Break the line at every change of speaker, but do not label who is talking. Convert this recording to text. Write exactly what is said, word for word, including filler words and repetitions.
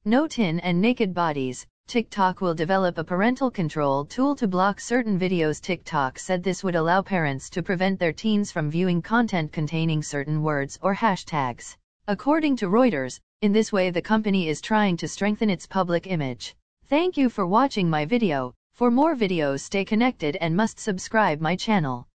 No teen and naked bodies. TikTok will develop a parental control tool to block certain videos. TikTok said this would allow parents to prevent their teens from viewing content containing certain words or hashtags. According to Reuters, in this way the company is trying to strengthen its public image. Thank you for watching my video. For more videos, stay connected and must subscribe my channel.